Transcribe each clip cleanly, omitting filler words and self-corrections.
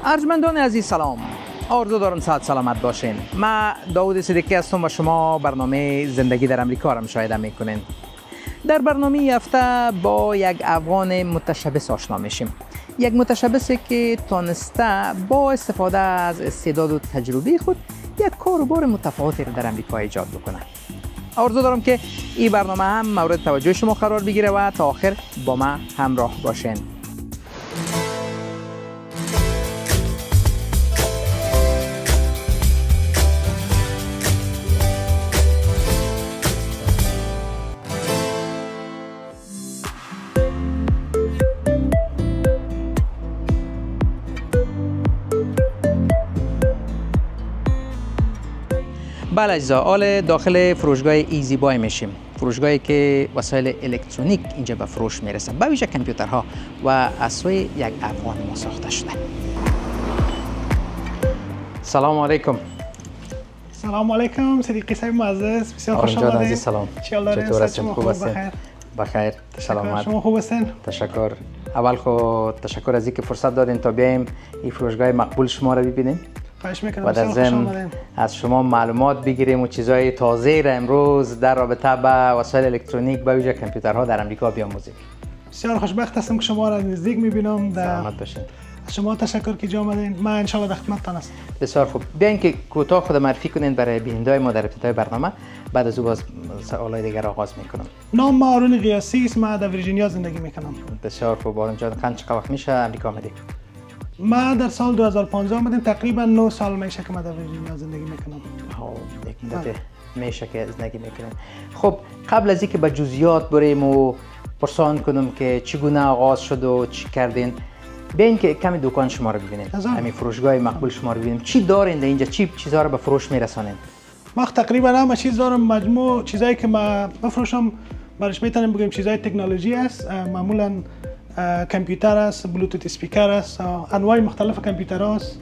ارجمندان عزیز سلام، آرزو دارم صحت سلامت باشین. من داوود صدیقی هستم و شما برنامه زندگی در امریکا را مشاهده میکنین. در برنامه هفته با یک افغان متشبث آشنا میشیم. یک متشبثی که تانسته با استفاده از استعداد و تجربه خود یک کاروبار متفاوتی را در امریکا ایجاد بکنه. آرزو دارم که این برنامه هم مورد توجه شما قرار بگیره و تا آخر با من همراه باشین. بله اجزا، حال داخل فروشگاه ایزی بای میشیم. فروشگاهی که وسایل الکترونیک اینجا به فروش میرسه، به ویژه کامپیوترها و از سوی یک افغان ما ساخته شده. سلام علیکم. سلام علیکم صدیقی صاحب معزز، بسیار خوش آمدید. عزیز سلام. چطور هستید؟ خوب هستین؟ بخیر. سلامت. شما خوب هستین؟ تشکر. اول خود تشکر از اینکه فرصت دادین تا بیایم این فروشگاه مقبول شما را ببینیم. خواهش میکنم. و در ضمن از شما معلومات بگیریم و چیزهای تازه را امروز در رابطه با وسایل الکترونیک به ویژه کامپیوترها در امریکا بیاموزیم. بسیار خوشبخت هستم که شما را نزدیک میبینم. سلامت باشین. از شما تشکر که جا آمدین. من ان شاء الله در خدمتتان هستم. بسیار خوب. بیاین که کوتاه خود معرفی کنین برای بیننده‌های ما در ابتدای برنامه، بعد از او باز سوالای دیگر آغاز میکنم. نام ما آرون قیاسی است. من در ویرجینیا زندگی میکنم. بسیار خوب. آرون جان، چقدر وقت میشه امریکا آمدی؟ من در سال 2015 آمدم. تقریبا 9 سال میشه که من در ویرجینیا زندگی میکنم. یک مدت میشه که زندگی میکنین. خب قبل از اینکه به جزئیات بریم و پرسان کنم که چگونه آغاز شد و چی کردین، بیاین که کمی دکان شما رو ببینیم. همین فروشگاه مقبول شما رو ببینیم. چی دارین اینجا؟ چی چیزا رو به فروش میرسانین؟ ما تقریبا همه چیز دارم. مجموع چیزایی که ما بفروشم برش میتونیم بگیم چیزای تکنولوژی است. معمولا کامپیوتر است، بلوتوت اسپیکر است، انواع مختلف کامپیوتر است.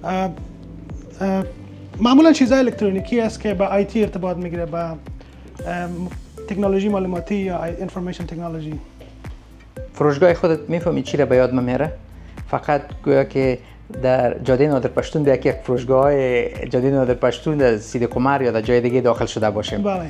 معمولا چیزای الکترونیکی است که با آی تی ارتباط میگیره، با تکنولوژی معلوماتی یا انفورمیشن تکنولوژی. فروشگاه خودت میفهمی چی را به یاد میاره؟ فقط گویا که در جاده نادر پشتون به یک فروشگاه جاده نادر پشتون در سید قمر یا در جای دیگه داخل شده باشیم. بله.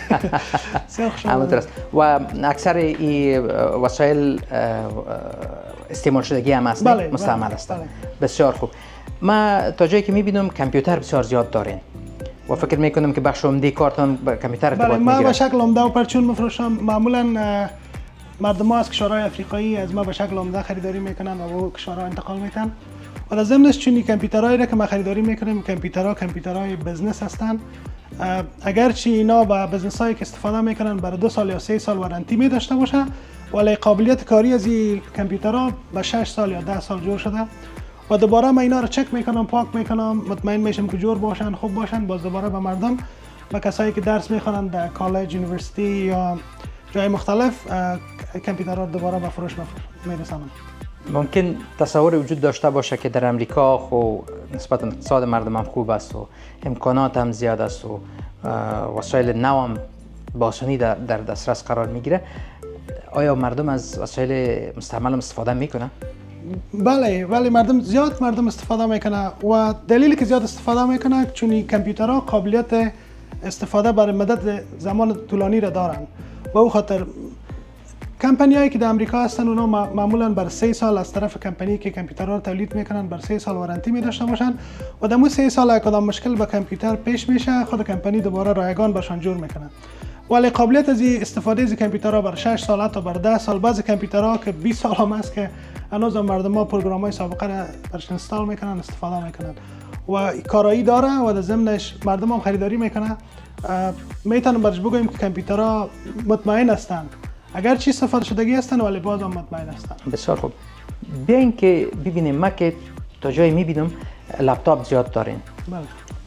همونطور است. و اکثر این وسایل استعمال شدگی هم هست، بله، مستعمل هستند. بله. بسیار خوب. ما تا جایی که میبینم کامپیوتر بسیار زیاد دارین و فکر میکنم که بخش عمده کارتون با کامپیوتر ارتباط میگیره. ما به شکل عمده و پرچون میفروشم. معمولا مردم ها از کشورهای افریقایی از ما به شکل عمده خریداری میکنن و به کشورها انتقال میکنن. و در ضمنش چونی کامپیوترهایی را که ما خریداری میکنیم کامپیوترهای بزنس هستند. اگرچه اینا با بزنس هایی که استفاده میکنن برای 2 سال یا 3 سال وارنتی می داشته باشه، ولی قابلیت کاری از این کامپیوترها به 6 سال یا 10 سال جور شده و دوباره ما اینا رو چک میکنم، پاک میکنم، مطمئن میشم که جور باشن، خوب باشن، باز دوباره به مردم و کسایی که درس میخوانن در کالج، یونیورسیتی یا جای مختلف کامپیوترها دوباره به فروش میرسانم. ممکن تصور وجود داشته باشه که در امریکا خو نسبت اقتصاد مردم هم خوب است و امکانات هم زیاد است و وسایل نو هم با آسانی در دسترس قرار میگیره. آیا مردم از وسایل مستعمل استفاده میکنه؟ بله مردم استفاده میکنه و دلیلی که زیاد استفاده میکنه چون کامپیوترها قابلیت استفاده برای مدت زمان طولانی را دارن. با او خاطر کمپانیایی که در امریکا هستن اونا معمولا بر 3 سال از طرف کمپانی که کامپیوترها رو تولید میکنن بر 3 سال وارنتی می داشته باشن و در مون 3 سال کدام مشکل با کامپیوتر پیش میشه خود کمپانی دوباره رایگان باشن جور میکنن. ولی قابلیت از استفاده از کامپیوترها بر 6 سال تا بر 10 سال، بعضی کامپیوترها که 20 سال هم است که هنوز مردم ها پروگرام‌های سابقه را برش اینستال میکنن، استفاده میکنن و کارایی داره و در ضمنش مردم هم خریداری میکنه. میتونم برش بگویم که کامپیوترها مطمئن هستند، اگر چی استفاده شدگی هستند ولی باز هم مطمئن هستند. بسیار خوب. بیاین که ببینیم، ما که تا جایی میبینم لپتاپ زیاد دارین. بله.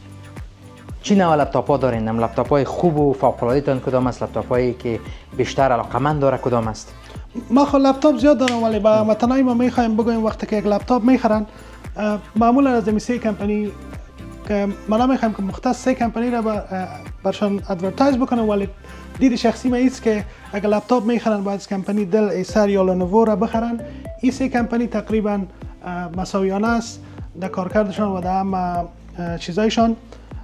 چی نوع لپتاپ ها دارین؟ لپتاپ های خوب و فوق العاده تان کدام است؟ لپتاپ هایی که بیشتر علاقمند داره کدام است؟ ما خود لپتاپ زیاد دارم ولی با متنای ما میخوایم بگویم وقتی که یک لپتاپ میخرن معمولا از این 3 کمپانی که ما نمیخوایم که مختص 3 کمپانی را برشان ادورتایز بکنم، ولی دید شخصی ما است که اگر لپتاپ میخرن باید از کمپانی دل، ایسر یا لنوو را بخرن. این 3 کمپانی تقریبا مساویانه است در کارکردشان و در هم چیزایشان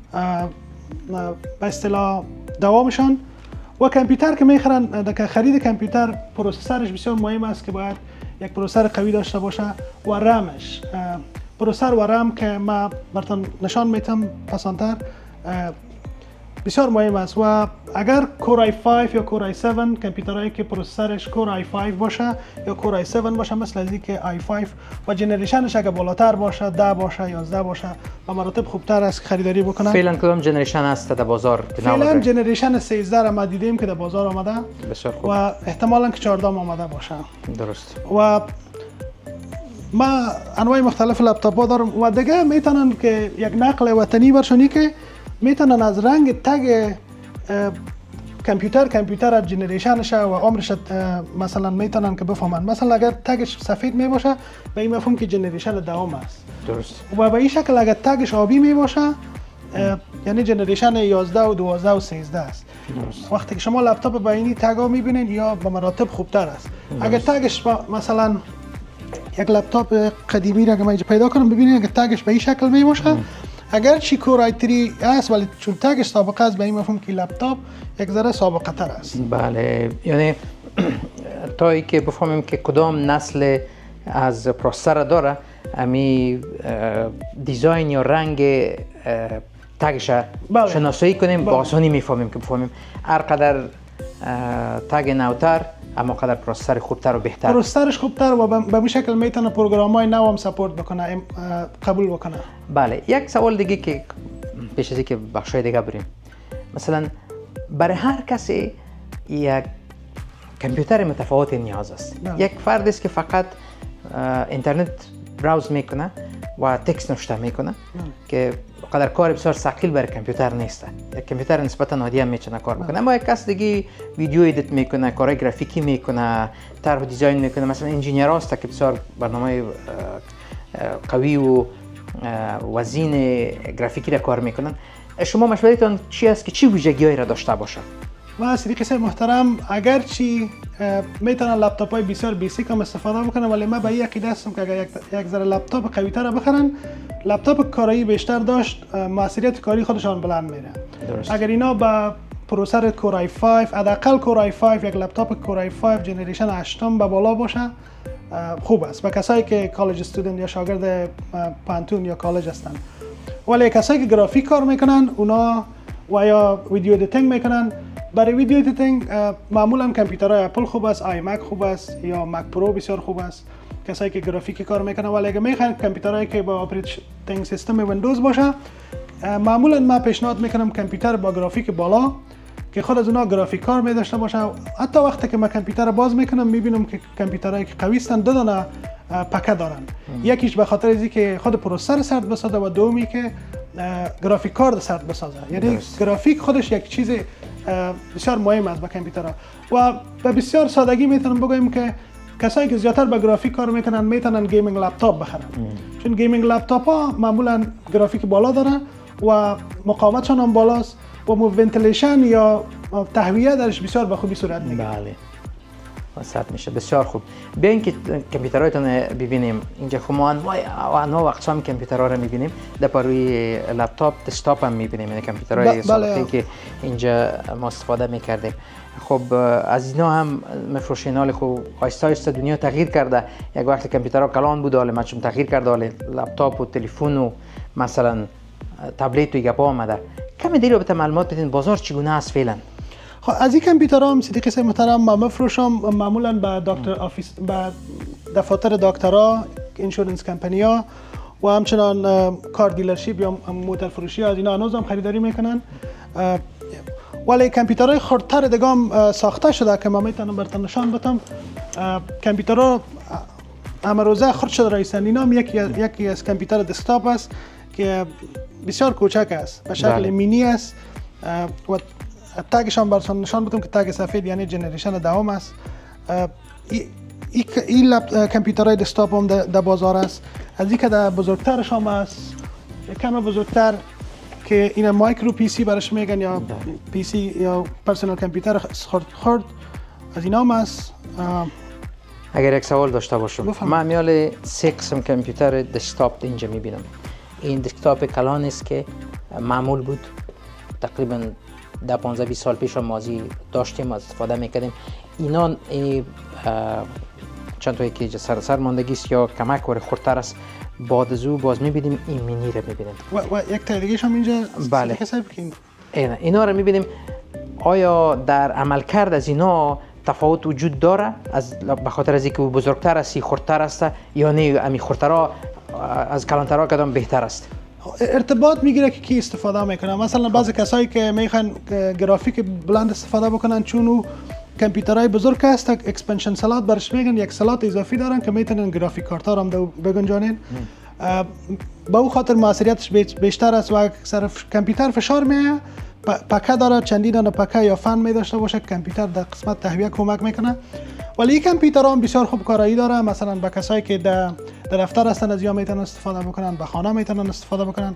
به اصطلاح دوامشان. و کامپیوتر که میخرن، در خرید کامپیوتر پروسسورش بسیار مهم است که باید یک پروسسور قوی داشته باشه و رمش، پروسسور و رم که ما براتون نشان میتم پسانتر بسیار مهم است. و اگر کور i5 یا کور i7 کامپیوترهایی که پروسسورش کور i5 باشه یا کور i7 باشه، مثل از اینکه i5 و جنریشنش اگر بالاتر باشه 10 باشه 11 باشه و مراتب خوبتر است خریداری بکنن. فعلا کدام جنریشن است در بازار؟ فعلا جنریشن 13 را ما دیدیم که در بازار آمده. بسیار خوب. و احتمالاً که 14 آمده باشه. درست. و ما انواع مختلف لپتاپ ها دارم و دیگه میتونن که یک نقل وطنی برشونی که میتونن از رنگ تگ کامپیوتر جنریشنش و عمرش مثلا میتونن که بفهمن. مثلا اگر تگش سفید می باشه به این مفهوم که جنریشن دوم است. درست. و به این شکل اگر تگش آبی می باشه یعنی جنریشن 11 و 12 و 13 است. درست. وقتی که شما لپتاپ با اینی تگا میبینین یا به مراتب خوبتر است. اگر تگش مثلا یک لپتاپ قدیمی را که من پیدا کنم ببینید اگر تگش به این شکل می باشه، اگر چی کور i3 است ولی چون تگش سابقه است به این مفهوم که لپتاپ یک ذره سابقه تر است. بله، یعنی تا ای که بفهمیم که کدام نسل از پروسسور داره، امی دیزاین یا رنگ تگش شناسایی کنیم با آسانی میفهمیم که بفهمیم هر قدر تگ نوتر اما قدر پروسسور خوبتر و بهتر. پروسسورش خوبتر و به این شکل میتونه پروگرام‌های نو هم سپورت بکنه، قبول بکنه. بله، یک سوال دیگه که پیش از اینکه بخشای دیگه بریم، مثلا برای هر کسی یک کامپیوتر متفاوت نیاز است. یک فرد است که فقط اینترنت براوز میکنه و تکست نوشته میکنه که قدر کار بسیار ثقیل برای کامپیوتر نیست. یک کامپیوتر نسبتا عادی هم میتونه کار بکنه. اما یک کس دیگه ویدیو ادیت میکنه، کارهای گرافیکی میکنه، طرح و دیزاین میکنه، مثلا انجینیر است که بسیار برنامه قوی و وزین گرافیکی را کار میکنن. شما مشورتون چی است که چی ویژگی‌هایی را داشته باشه؟ و صدیقی صاحب محترم، اگرچه میتونن لپتاپ های بسیار بیسیک هم استفاده بکنن، ولی من به این عقیده هستم که اگر یک ذره لپتاپ قوی تر بخرن، لپتاپ کاری بیشتر داشت، موثریت کاری خودشان بلند میره. اگر اینا با پروسسور کور i5 حداقل کور i5 یک لپتاپ کور i5 جنریشن 8 به بالا باشه خوب است. با کسایی که کالج استودنت یا شاگرد پانتون یا کالج هستن. ولی کسایی که گرافیک کار میکنن اونا و یا ویدیو ادیتینگ میکنن، برای ویدیو ادیتینگ معمولا کامپیوترهای اپل خوب است، آی مک خوب است یا مک پرو بسیار خوب است کسایی که گرافیک کار میکنن. ولی اگه میخواین کامپیوترهایی که با اپراتینگ سیستم ویندوز باشه، معمولا من پیشنهاد میکنم کامپیوتر با گرافیک بالا که خود از اونها گرافیک کار می داشته باشه. حتی وقتی که من کامپیوتر باز میکنم میبینم که کامپیوترهایی که قوی هستن دو دانه پکه دارن. یکیش به خاطر از اینکه خود پروسسور سرد بسازه و دومی که گرافیک کارت سرد بسازه. یعنی گرافیک خودش یک چیز بسیار مهم است با کامپیوترها. و به بسیار سادگی میتونم بگم که کسایی که زیادتر با گرافیک کار میکنن میتونن گیمینگ لپتاپ بخرن. چون گیمینگ لپتاپ ها معمولا گرافیک بالا داره و مقاومتشان هم بالاست و ونتیلیشن یا تهویه درش بسیار به خوبی صورت میگیره. بله. وسط میشه. بسیار خوب. بیاین که کامپیوترهایتون ببینیم. اینجا خب ما انواع و اقسام کامپیوترها رو میبینیم. در روی لپتاپ، دسکتاپ هم میبینیم. یعنی کامپیوترهای سابقه‌ای که اینجا ما استفاده میکردیم. خب از اینا هم مفروشین، حال خب آهسته آهسته دنیا تغییر کرده. یک وقت کامپیوترها کلان بود، حالا چون تغییر کرده، حالا لپتاپ و تلفن و مثلا تبلت و گپا آمده. کمی دیگه به معلومات بدین بازار چگونه است فعلا؟ خب از این کامپیوترها هم صدیقی صاحب محترم ما مفروشم معمولا به دکتر آفیس، به دفاتر دکترها، اینشورنس کمپانی ها و همچنان کار دیلرشیپ یا موتور فروشی از اینا هنوز هم خریداری میکنن. ولی کامپیوترهای خردتر دیگه هم ساخته شده که ما میتونم براتون نشان بدم. کامپیوترها امروزه خرد شده رایسن. اینا هم یکی از کامپیوتر دسکتاپ است که بسیار کوچک است، به شکل مینی است و تگش هم براتون نشان بدم که تگ سفید یعنی جنریشن دوم است. این کامپیوترهای دسکتاپ هم در بازار است. از اینکه در بزرگترش هم است، کم بزرگتر که این مایکرو پی سی برش میگن یا پی سی یا پرسونال کامپیوتر خرد از اینا هم است. اگر یک سوال داشته باشم، بفهم. من میال 3 قسم کامپیوتر دسکتاپ اینجا میبینم. این دسکتاپ کلان است که معمول بود تقریبا 10-15-20 سال پیش ماضی داشتیم استفاده میکردیم. اینا چند تا یکی سر ماندگی است یا کمک ور خردتر است. بعد از او باز میبینیم این مینی رو میبینیم و یک تا دیگه هم اینجا بله. حساب کنیم. اینا رو میبینیم. آیا در عملکرد از اینا تفاوت وجود داره به خاطر از اینکه بزرگتر است خردتر است یا نه امی خردترها از کلانترها کدام بهتر است؟ ارتباط میگیره که کی استفاده میکنه. مثلا بعضی کسایی که میخوان گرافیک بلند استفاده بکنن چون او کامپیوترهای بزرگ هست اکسپنشن سلات برش میگن، یک سلات اضافی دارن که میتونن گرافیک کارت ها هم بگنجانین. با او خاطر موثریتش بیشتر است و اکثر کامپیوتر فشار میه پکه داره، چندین دانه پکه یا فن می داشته باشه کامپیوتر در قسمت تهویه کمک میکنه. ولی این کامپیوتر هم بسیار خوب کارایی داره. مثلا به کسایی که در دفتر هستن از یا میتونن استفاده بکنن، به خانه میتونن استفاده بکنن.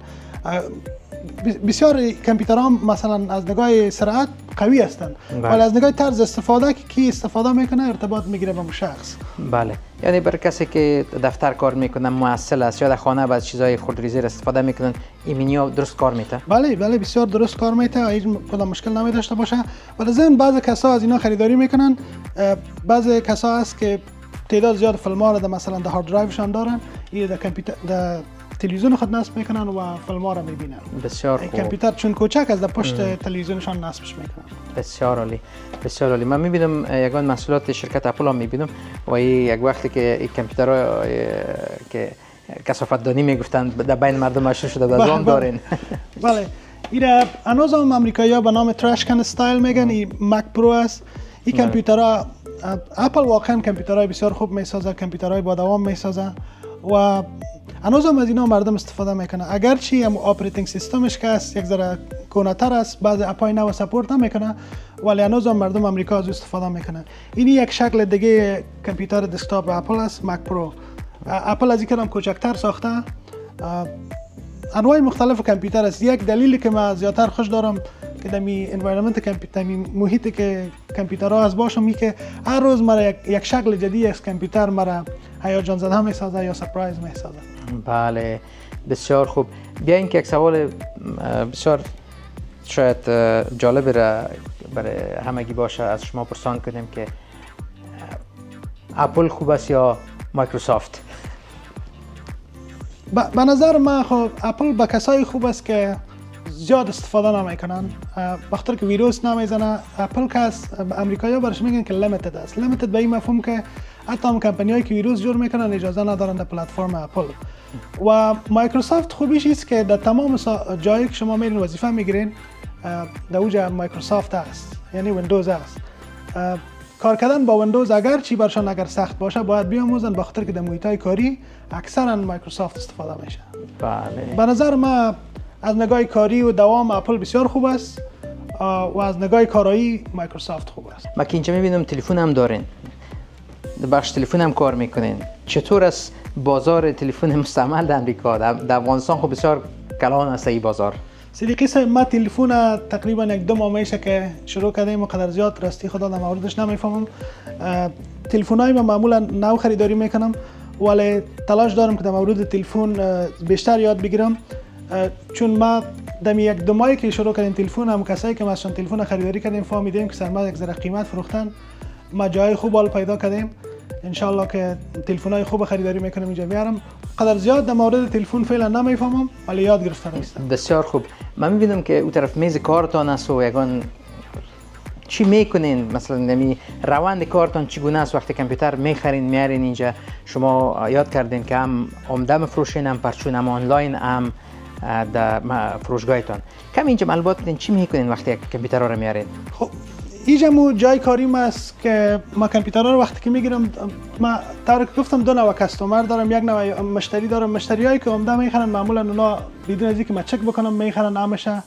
بسیار کامپیوتر هم مثلا از نگاه سرعت قوی هستند ولی از نگاه طرز استفاده که کی استفاده میکنه ارتباط میگیره با شخص. بله، یعنی برای کسی که دفتر کار میکنن موصل است یا در خانه بعض چیزای خردریزی استفاده میکنن این مینیو درست کار میته؟ بله بسیار درست کار میته، هیچ کدام مشکل نمی داشته باشه. ولی ضمن بعضی کسا از اینا خریداری میکنن. بعضی کسا هست که تعداد زیاد فیلم‌ها رو مثلا در هارد درایوشان دارن، یا در کامپیوتر در تلویزیون خود نصب میکنن و فیلم‌ها رو میبینن. بسیار خوب. کامپیوتر چون کوچک از در پشت تلویزیونشان نصبش میکنن. بسیار عالی، بسیار عالی. من میبینم یگان محصولات شرکت اپل هم میبینم و یک وقتی که این کامپیوترها که کثافت دانی میگفتن در بین مردم مشهور شده در زام دارین. بله، این هنوز هم امریکایی‌ها به نام ترش کن استایل میگن. این مک پرو است. این کامپیوترها اپل واقعا کامپیوترهای بسیار خوب میسازه، کامپیوترهای با دوام میسازه و هنوز هم از اینا مردم استفاده میکنه. اگرچه هم اپراتینگ سیستمش که است یک ذره کهنه‌تر است، بعض اپای نو سپورت نمیکنه ولی هنوز هم مردم آمریکا از استفاده میکنه. این یک شکل دیگه کامپیوتر دسکتاپ اپل است، مک پرو. اپل از اینکه هم کوچکتر ساخته. انواع مختلف کامپیوتر است. یک دلیلی که من زیادتر خوش دارم که دمی انوایرمنت کامپیوتر محیطی که کامپیوترها از باشم می که هر روز مرا یک شکل جدید از کامپیوتر مرا هیجان زده میسازه یا سرپرایز میسازه. بله، بسیار خوب. بیاین که یک سوال بسیار شاید جالب را برای همگی باشه از شما پرسان کنیم که اپل خوب است یا مایکروسافت؟ به نظر من خب اپل به کسای خوب است که زیاد استفاده نمیکنن، بخاطر که ویروس نمیزنه. اپل که امریکایی‌ها برش میگن که لیمیتد است. لیمیتد به این مفهوم که حتی هم کمپانیایی که ویروس جور میکنن اجازه ندارن در پلتفرم اپل. و مایکروسافت خوبیش است که در تمام جایی که شما میرین وظیفه میگیرین در اوج مایکروسافت است، یعنی ویندوز است. کار کردن با ویندوز اگر چی برشان اگر سخت باشه باید بیاموزن، بخاطر که در محیط‌های کاری اکثرا مایکروسافت استفاده میشه. بله. به نظر من از نگاه کاری و دوام اپل بسیار خوب است و از نگاه کارایی مایکروسافت خوب است. ما که اینجا میبینم تلفن هم دارین، در بخش تلفن هم کار میکنین. چطور است بازار تلفن مستعمل در امریکا؟ در افغانستان خب بسیار کلان است این بازار. صدیقی صاحب، ما تلفن تقریبا 1-2 ماه میشه که شروع کردیم و قدر زیاد راستی خدا در موردش نمیفهمم. تلفن‌های ما معمولا نو خریداری میکنم ولی تلاش دارم که در مورد تلفن بیشتر یاد بگیرم، چون ما در 1-2 ماهی که شروع کردیم تلفن هم کسایی که مثلا تلفن خریداری کردیم فهمیدیم که سرما یک ذره قیمت فروختن، ما جای خوب حال پیدا کردیم. ان شاء الله که تلفن‌های خوب خریداری میکنم اینجا بیارم. قدر زیاد در مورد تلفن فعلا نمیفهمم ولی یاد گرفته نیستم. بسیار خوب. من میبینم که اون طرف میز کارتان است و یگان چی میکنین؟ مثلا نمی روند کارتان چگونه است وقتی کامپیوتر میخرین میارین اینجا؟ شما یاد کردین که هم عمده مفروشین، هم پرچون، هم آنلاین، هم در فروشگاهتان. کم اینجا معلومات بدین چی میکنین وقتی کامپیوتر رو میارین؟ خب اینجا جای کاریم است که ما کامپیوترها رو وقتی که میگیرم، ما طور که گفتم 2 نوع کاستومر دارم، یک نوع مشتری دارم. مشتریایی که عمده میخرن معمولا اونا بدون از اینکه ما چک بکنم میخرن، همیشه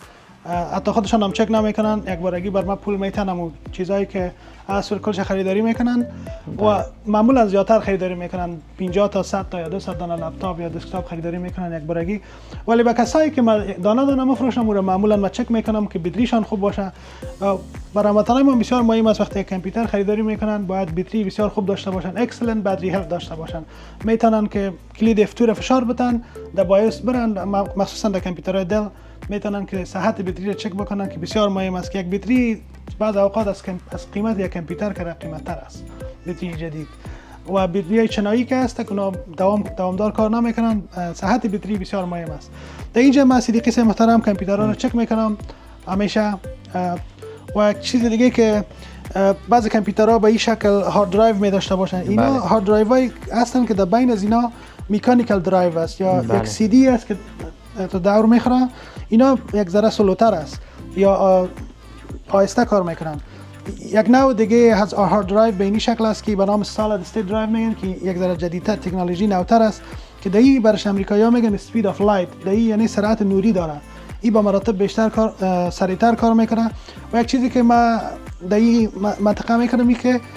حتی خودشان هم چک نمیکنن، یک بارگی بر ما پول میتنم و چیزایی که اصل کلش خریداری میکنن و معمولا زیادتر خریداری میکنن، 50 تا 100 تا یا 200 دانه لپتاپ یا دسکتاپ خریداری میکنن یک بارگی. ولی به کسایی که من دانه میفروشم و معمولا من چک میکنم که بطریشان خوب باشه. برای هموطنان ما بسیار مهم است وقتی کامپیوتر خریداری میکنن باید بطری بسیار خوب داشته باشن، اکسلنت باتری هلت داشته باشن. میتونن که کلید F2 فشار بدن در بایوس برن، مخصوصا در کامپیوترهای دل میتونن که صحت بطری را چک بکنن که بسیار مهم است که یک بطری بعض اوقات از قیمت یک کامپیوتر که قیمت‌تر است بطری جدید و بطری چنایی که است که اونا دوامدار کار نمیکنن. صحت بطری بسیار مهم است. در اینجا من صدیقی محترم کامپیوترها رو چک میکنم همیشه. و چیز دیگه که بعضی کامپیوترها به این شکل هارد درایو می داشته باشن، اینا هارد درایو های هستن که در بین از اینا مکانیکال درایو است یا یک سی دی است که تو دور میخوره. اینا یک ذره سلوتر است یا آهسته کار میکنن. یک نوع دیگه از هارد درایو به این شکل است که به نام سالید استیت درایو میگن که یک ذره جدیدتر تکنولوژی نوتر است که دایی برش امریکایی‌ها میگن اسپید اف لایت، دایی یعنی سرعت نوری داره. این با مراتب بیشتر سریعتر کار میکنه. و یک چیزی که ما در این منطقه میکنم این که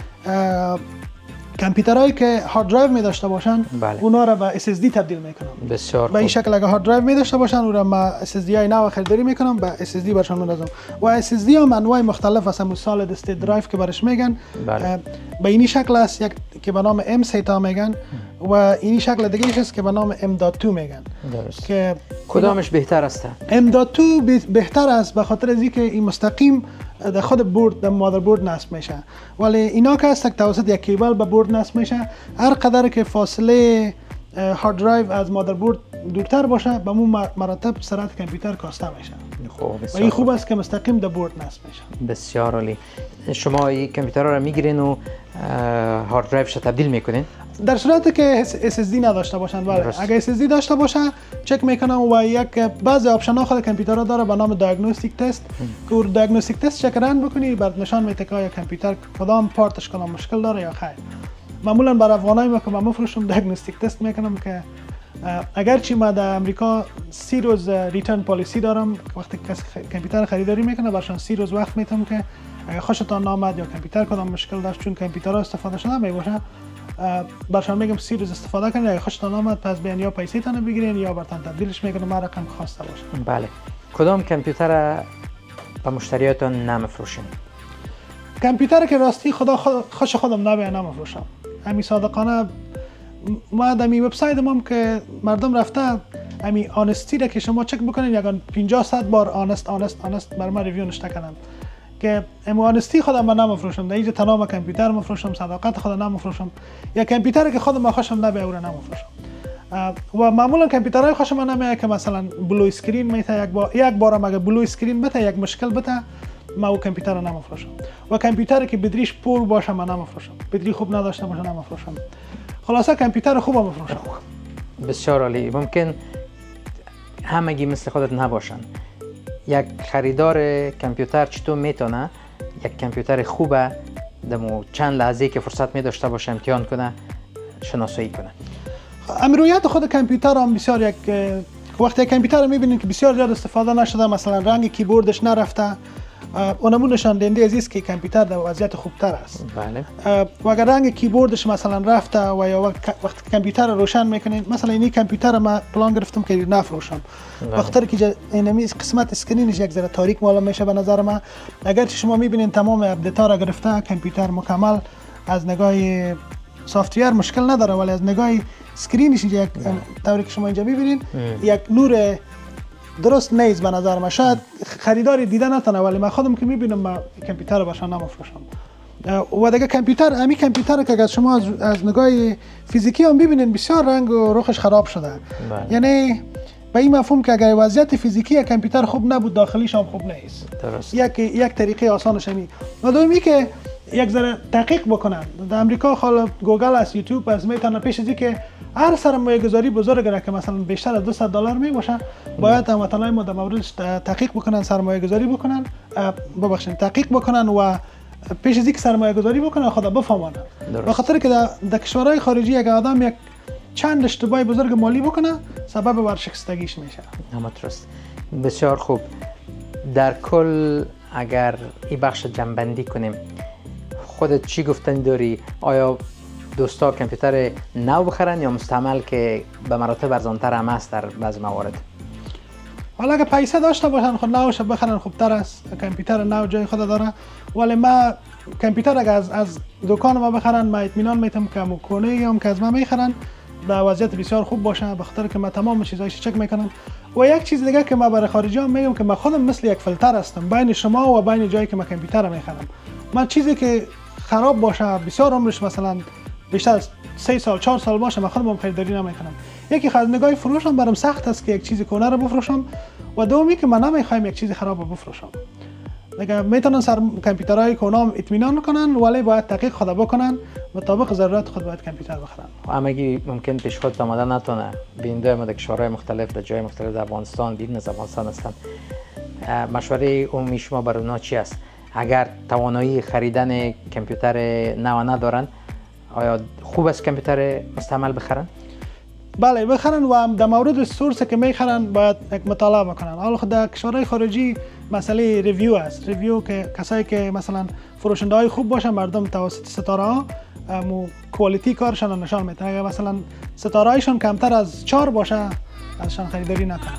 کامپیوترهایی که هارد درایو می داشته باشن اونا را به SSD تبدیل میکنم. بسیار به این شکل اگه هارد درایو می داشته باشن اون را ما SSD های نو خریداری میکنم به SSD برشان منظم. و SSD هم انواع مختلف است، همون سالید استیت درایو که برش میگن به این شکل است، یک که به نام M سیتا میگن و این شکل دیگه است که به نام M.2 میگن. درست. که کدامش بهتر است؟ M.2 بهتر است به خاطر از اینکه این مستقیم در خود بورد در مادربرد نصب میشه، ولی اینا که است توسط یک کیبل به بورد نصب میشه. هر قدر که فاصله هارد درایو از مادربرد دورتر باشه به اون مراتب سرعت کامپیوتر کاسته میشه. و این خوب است که مستقیم در بورد نصب میشه. بسیار عالی. شما این کامپیوترها رو میگیرین و هارد درایوش رو تبدیل میکنین در صورتی که SSD نداشته باشن. ولی اگه SSD داشته باشه چک میکنم و یک بعضی آپشن ها خود کامپیوترها داره به نام دیاگنوستیک تست که اون دیاگنوستیک تست چک رن بکنی بعد نشان میده که کامپیوتر کدام پارتش کدام مشکل داره یا خیر. معمولا برای افغانای ما که من میفروشم دیاگنوستیک تست میکنم که اگرچه ما در امریکا 30 روز ریترن پالیسی دارم، وقتی کسی کامپیوتر خریداری میکنه برشان 30 روز وقت میتونم که اگه خوشتان نامد یا کامپیوتر کدام مشکل داشت چون کامپیوترها استفاده شده میباشه برشان میگم 30 روز استفاده کنید، اگه خوشتان آمد پس بیان یا پیسه تان بگیرین یا برتان تبدیلش میکنم ما رقم خواسته باشه. بله. کدام کامپیوتر به مشتریاتون نمیفروشین؟ کامپیوتر که راستی خدا خوش خودم نمیفروشم. همین صادقانه ما در می وبسایت ما که مردم رفته همین آنستی را که شما چک بکنین یگان 50-100 بار آنست بر ما ریویو نشته کنن که آنستی خودم من نمیفروشم. در اینجا تمام کامپیوتر میفروشم، صداقت خودم نمیفروشم. یا کامپیوتری که خودم خوشم نبیه او را نمیفروشم. و معمولا کامپیوترهای خوشم نمیاد که مثلا بلو اسکرین میته یک بار اگه بلو اسکرین بته یک مشکل بته ما او کامپیوتر رو نمیفروشم. و کامپیوتری که بطریش پر باشه من نمیفروشم، بطری خوب نداشته باشه نمیفروشم. خلاصه کامپیوتر خوب میفروشم. بسیار عالی. ممکن همگی مثل خودت نباشن. یک خریدار کامپیوتر چطور میتونه یک کامپیوتر خوبه دمو چند لحظه که فرصت می داشته باشه امتحان کنه شناسایی کنه؟ امرویت خود کامپیوتر هم بسیار یک وقتی کامپیوتر رو میبینید که بسیار زیاد استفاده نشده، مثلا رنگ کیبوردش نرفته، اونمون نشان دهنده است که کامپیوتر در وضعیت خوبتر است. بله. و اگر رنگ کیبوردش مثلا رفته و یا وقتی کامپیوتر رو روشن میکنین، مثلا این کامپیوتر ما پلان گرفتم که نفروشم. وقتی که اینمی قسمت اسکرینش یک ذره تاریک معلوم میشه به نظر من. اگر شما میبینین تمام اپدیت‌ها را گرفته، کامپیوتر مکمل از نگاه سافت‌ویر مشکل نداره، ولی از نگاه اسکرینش یک طوری که شما اینجا میبینین یک نور درست نیست به نظر من. شاید خریداری دیده نتونه، ولی من خودم که میبینم من کامپیوتر رو باشن نمیفروشم. و دیگه کامپیوتر امی کامپیوتر که اگر شما از نگاه فیزیکی هم ببینید بسیار رنگ و رخش خراب شده. یعنی به این مفهوم که اگر وضعیت فیزیکی کامپیوتر خوب نبود داخلیش هم خوب نیست. درست. یک طریقه آسانش همین. و دومی که یک ذره تحقیق بکنن. در امریکا خال گوگل است، یوتیوب است، میتونن پیش از اینکه هر سرمایه گذاری بزرگ را که مثلا بیشتر از $200 می باشه باید هموطنان ما در موردش تحقیق بکنن، سرمایه گذاری بکنن، تحقیق بکنن و پیش از اینکه سرمایه گذاری بکنن خدا بفهمن. به خاطر که در کشورهای خارجی اگه آدم یک چند اشتباه بزرگ مالی بکنه سبب ورشکستگیش میشه. درست. بسیار خوب. در کل اگر این بخش جنبندی کنیم، خودت چی گفتن داری؟ آیا دوستا کامپیوتر نو بخرن یا مستعمل که به مراتب ارزانتر هم است در بعض موارد؟ حالا اگه پیسه داشته باشن خود نوش بخرن خوبتر است. کامپیوتر نو جای خود داره، ولی ما کامپیوتر اگه از دکان ما بخرن ما اطمینان میتم که مکونه یا که از ما میخرن به وضعیت بسیار خوب باشه، به خاطر که ما تمام چیزایش چک میکنم. و یک چیز دیگه که ما برای خارجی ها میگم که ما خودم مثل یک فیلتر هستم بین شما و بین جایی که ما کامپیوتر میخرم. من چیزی که خراب باشه بسیار عمرش مثلا بیشتر از 3 سال 4 سال باشه من خودم خریداری نمیکنم. یکی از نگاه فروشم برام سخت است که یک چیز کهنه رو بفروشم، و دومی که من نمیخوایم یک چیز خراب رو بفروشم. دیگه میتونن سر کامپیوترهای کهنه اطمینان کنن، ولی باید تحقیق خود بکنن، مطابق ضرورت خود باید کامپیوتر بخرن. همگی ممکن پیش خود آمده نتونه. بیننده ما در کشورهای مختلف در جای مختلف در افغانستان بیرون از افغانستان هستند. مشوره عمومی شما برای اونا چی است؟ اگر توانایی خریدن کامپیوتر نو ندارن، آیا خوب است کامپیوتر مستعمل بخرن؟ بله بخرن، و در مورد سورس که میخرن باید یک مطالعه بکنن. حالا خود در کشورهای خارجی مسئله ریویو است. ریویو که کسایی که مثلا فروشنده های خوب باشن مردم توسط ستاره ها کوالیتی کارشان نشان میدن. اگر مثلا ستاره هایشان کمتر از 4 باشه ازشان خریداری نکنن.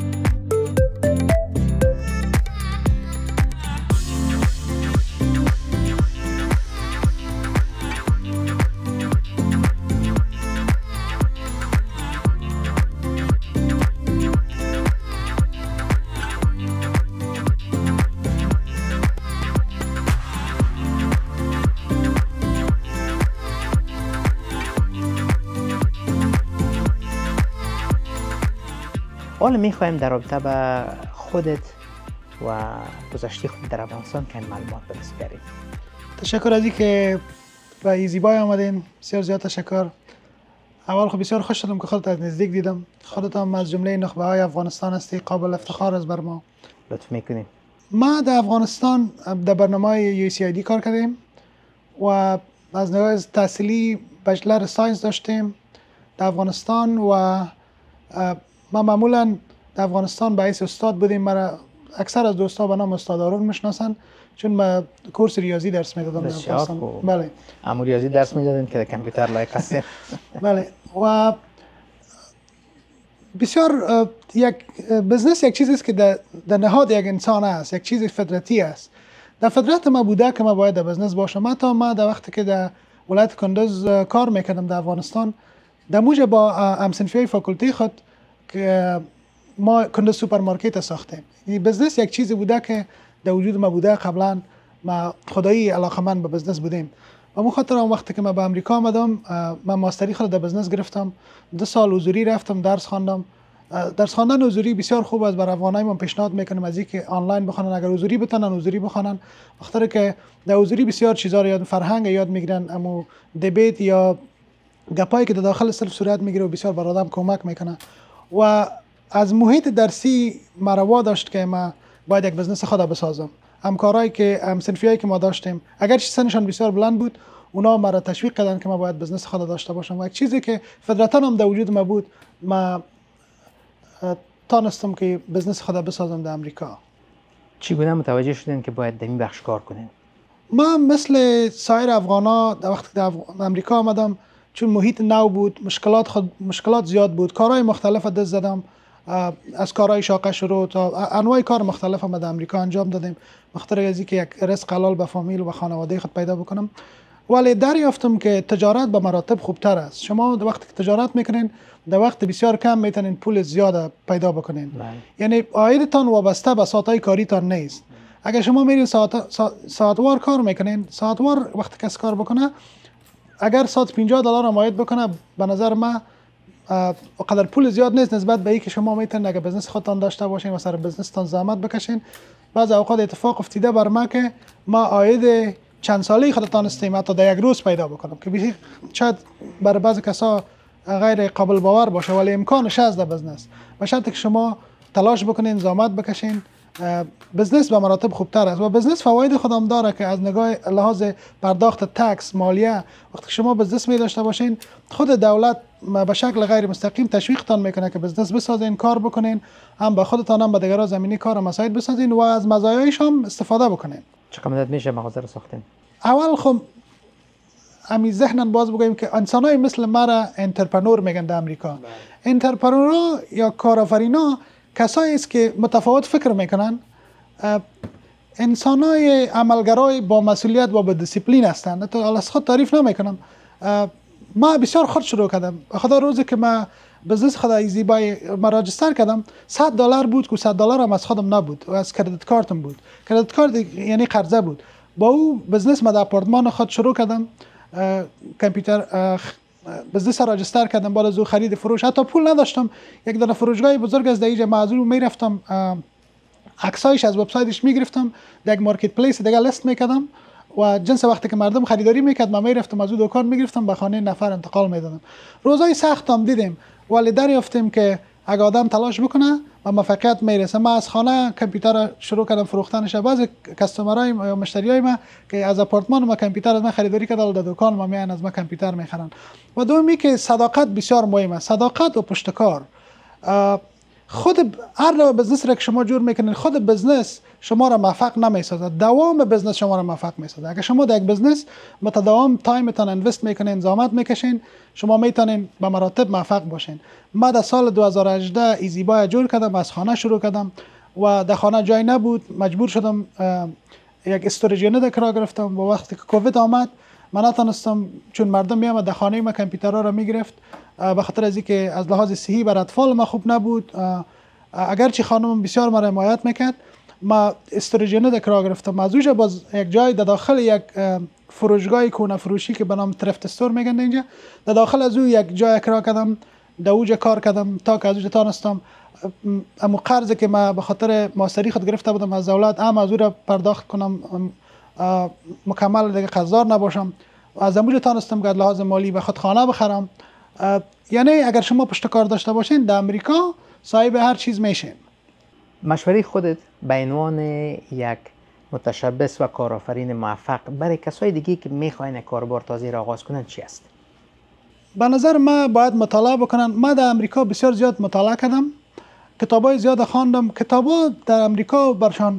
حالا میخوایم در رابطه به خودت و گذشته خود در افغانستان که معلومات به دست بیاریم. تشکر از اینکه به ایزیبای آمدین، بسیار زیاد تشکر. اول خب بسیار خوش شدم که خودت از نزدیک دیدم. خودت هم از جمله نخبه های افغانستان هستی، قابل افتخار است بر ما. لطف میکنیم. ما در افغانستان در برنامه USAID کار کردیم و از نگاه تحصیلی بچلر ساینس داشتیم در افغانستان، و ما معمولا در افغانستان به حیث استاد بودیم. مرا اکثر از دوستا به نام استاد هارون میشناسن، چون ما کورس ریاضی درس میدادم در افغانستان. بله. اما ریاضی درس میدادن که در کامپیوتر لایق هستیم. بله. و بسیار یک بزنس یک چیزی است که در نهاد یک انسان است، یک چیز فطرتی است. در فطرت ما بوده که ما باید در بزنس باشم. ما در وقتی که در ولایت کندوز کار میکردم در افغانستان، در موجب با همصنفی فاکولتی خود که ما کندوز سوپرمارکت ساختیم. این بزنس یک چیزی بوده که در وجود ما بوده. قبلا ما خدایی علاقمند به بزنس بودیم. و من خاطر اون وقتی که ما به امریکا آمدم، من ماستری خود در بزنس گرفتم. 2 سال حضوری رفتم درس خواندم. درس خواندن حضوری بسیار خوب است. برای افغانای من پیشنهاد میکنم از اینکه آنلاین بخونن، اگر حضوری بتونن حضوری بخونن، بخاطر که در حضوری بسیار چیزا رو یاد، فرهنگ یاد میگیرن، اما دیبیت یا گپایی که در داخل صرف صورت میگیره و بسیار بر آدم کمک میکنه. و از محیط درسی مروا داشت که ما باید یک بزنس خود بسازم. همکارایی که همصنفیایی که ما داشتیم اگر سنشان بسیار بلند بود، اونا مرا تشویق کردن که ما باید بزنس خود داشته باشم. و یک چیزی که فطرتاً هم در وجود ما بود، ما تانستم که بزنس خود بسازم در امریکا. چگونه متوجه شدین که باید در این بخش کار کنین؟ ما مثل سایر افغانا در وقتی در امریکا آمدم، چون محیط نو بود، مشکلات زیاد بود، کارهای مختلف دست زدم. از کارهای شاقه شروع تا انواع کار مختلف ما در امریکا انجام دادیم، بخاطر از اینکه یک رزق حلال به فامیل و خانواده خود پیدا بکنم. ولی دریافتم که تجارت به مراتب خوبتر است. شما در وقتی که تجارت میکنین، در وقت بسیار کم میتونین پول زیاد پیدا بکنین. یعنی عایدتان وابسته به ساعتهای کاریتان نیست. اگر شما میرین ساعتوار کار میکنین، ساعتوار وقتی کس کار بکنه، اگر ساعت $50 هم عاید بکنه، به نظر من قدر پول زیاد نیست نسبت به اینکه شما میتونید اگر بزنس خودتان داشته باشین و سر بزنستان زحمت بکشین. بعض اوقات اتفاق افتیده بر ما که ما عاید چند ساله خودتان استیم حتی در یک روز پیدا بکنم، که شاید برای بعضی کسا غیر قابل باور باشه، ولی امکانش هست در بزنس. به شرطی که شما تلاش بکنین، زحمت بکشین بزنس به مراتب خوبتر است و بزنس فواید خودم داره که از نگاه لحاظ پرداخت تکس مالیه وقتی شما بزنس می داشته باشین خود دولت به شکل غیر مستقیم تشویقتان میکنه که بزنس بسازین کار بکنین هم به خودتان هم به دیگران زمینی کار مساعد بسازین و از مزایایش هم استفاده بکنین. چقدر مدت میشه مغازه رو ساختین؟ اول خب امی ذهنن باز بگویم که انسانای مثل مرا انترپرنور میگن در امریکا. انترپرنورها یا کارآفرینا کسایی است که متفاوت فکر میکنن، انسانای عملگرای با مسئولیت و با دیسیپلین هستند. تو از خود تعریف نمیکنم. ما بسیار خود شروع کردم. خدا روزی که ما بزنس خدا ایزیبای ما راجستر کردم $100 بود که $100 هم از خودم نبود و از کردیت کارتم بود. کردیت کارت یعنی قرضه بود. با او بزنس ما در آپارتمان خود شروع کردم. کامپیوتر بزنس راجستر کردم، بالا از او خرید فروش، حتی پول نداشتم. یک دونه فروشگاه بزرگ از دیگه ما از او میرفتم عکسایش از وبسایتش میگرفتم، یک مارکت پلیس دیگه لیست میکردم و جنس وقتی که مردم خریداری میکرد ما میرفتم از او دکان میگرفتم به خانه نفر انتقال میدادم. روزای سخت هم دیدیم ولی دریافتیم که اگه آدم تلاش بکنه و موفقیت میرسه. ما از خانه کامپیوتر شروع کردم فروختنش. بعضی کاستمرای یا مشتریای ما که از آپارتمان ما کامپیوتر از من خریداری کردن در دکان ما میان از ما کامپیوتر میخرن. و دومی که صداقت بسیار مهمه، صداقت و پشتکار. خود هر نوع بزنس را که شما جور میکنین خود بزنس شما را موفق نمیسازه، دوام بزنس شما را موفق میسازه. اگه شما در یک بزنس متداوم تایمتون انوست میکنین، زحمت میکشین، شما میتونین به مراتب موفق باشین. ما در سال 2018 ایزیبای جور کردم، از خانه شروع کردم و در خانه جای نبود، مجبور شدم یک استوریج یونیت کرا گرفتم. و وقتی که کووید آمد من نتونستم، چون مردم میامد در خانه ما کامپیوترها را میگرفت به خاطر از اینکه از لحاظ صحی بر اطفال ما خوب نبود. اگرچه خانم بسیار ما را حمایت میکرد، ما استوریج یونیت کرا گرفتم. از اونجا باز یک جای در داخل یک فروشگاه کونه فروشی که به نام ترفت استور میگن اینجا، در داخل از او یک جای کرا کردم، در اونجا کار کردم تا که از اونجا تونستم اما قرضی که ما به خاطر ماستری خود گرفته بودم از دولت هم از او را پرداخت کنم، مکمل دیگه قرضدار نباشم. از اونجا تونستم که لحاظ مالی به خود خانه بخرم. یعنی اگر شما پشتکار داشته باشین در امریکا صاحب هر چیز میشین. مشوره خودت به عنوان یک متشبث و کارآفرین موفق برای کسای دیگه که میخواین کاروبار تازه را آغاز کنن چی است؟ به نظر ما باید مطالعه بکنن. ما در امریکا بسیار زیاد مطالعه کردم، کتابای زیاد خواندم. کتابا در امریکا برشان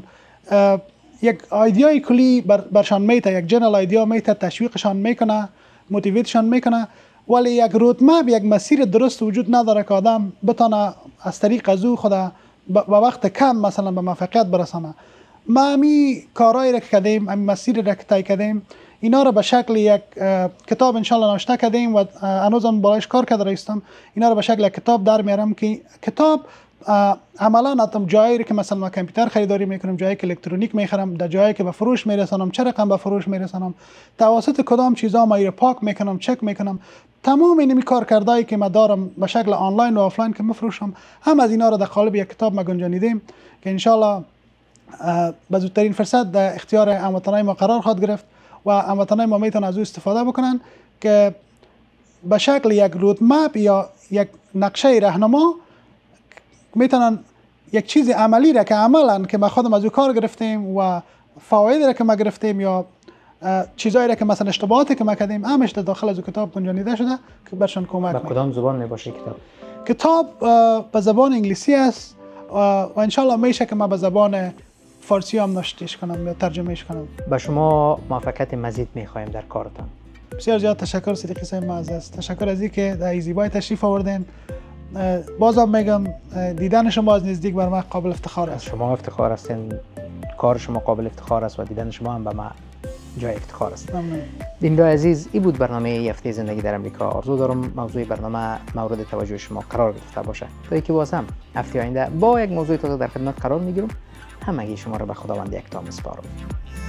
یک ایدئای کلی برشان میته، یک جنرال ایدیا میته، تشویقشان میکنه، موتیویتشان میکنه، ولی یک رودمپ، یک مسیر درست وجود نداره که آدم بتونه از طریق از او خود به وقت کم مثلا به موفقیت برسانه. ما امی کارهایی را که کردیم، امی مسیر را که طی کردیم، اینا را به شکل یک کتاب انشالله نوشته کردیم و هنوزم بالایش کار کرده رایستم. اینا را به شکل کتاب در میارم که کتاب عملا اتم جایی که مثلا ما کامپیوتر خریداری میکنم، جایی که الکترونیک میخرم، در جایی که به فروش میرسانم، چه رقم به فروش میرسانم، توسط کدام چیزا ما ایره پاک میکنم، چک میکنم، تمام این کارکردهایی که ما دارم به شکل آنلاین و آفلاین که میفروشم، هم از اینا را در قالب یک کتاب ما گنجانیدیم که انشالله به زودترین فرصت در اختیار هموطنای ما قرار خواهد گرفت و هموطنای ما میتونن از او استفاده بکنن که به شکل یک رودمپ یا یک نقشه راهنما میتونن یک چیز عملی را که عملا که ما خودم از او کار گرفتیم و فواید را که ما گرفتیم یا چیزایی را که مثلا اشتباهاتی که ما کردیم همش در داخل از کتاب گنجانیده شده که برشان کمک میکنه. به کدام زبان میباشه کتاب؟ کتاب به زبان انگلیسی است و انشالله میشه که ما به زبان فارسی هم نشتش کنم یا ترجمهش کنم. به شما موفقیت مزید میخوایم در کارتان. بسیار زیاد تشکر صدیقی صاحب معزز، تشکر از اینکه در ایزیبای تشریف آوردین. بازم میگم دیدن شما از نزدیک بر من قابل افتخار است. شما افتخار هستین، کار شما قابل افتخار است و دیدن شما هم به من جای افتخار است. بیننده عزیز، این بود برنامه هفته زندگی در امریکا. آرزو دارم موضوع برنامه مورد توجه شما قرار گرفته باشه تا اینکه باز هم هفته آینده با یک موضوع تازه در خدمت قرار میگیرم. همگی شما را به خداوند یکتا میسپارم.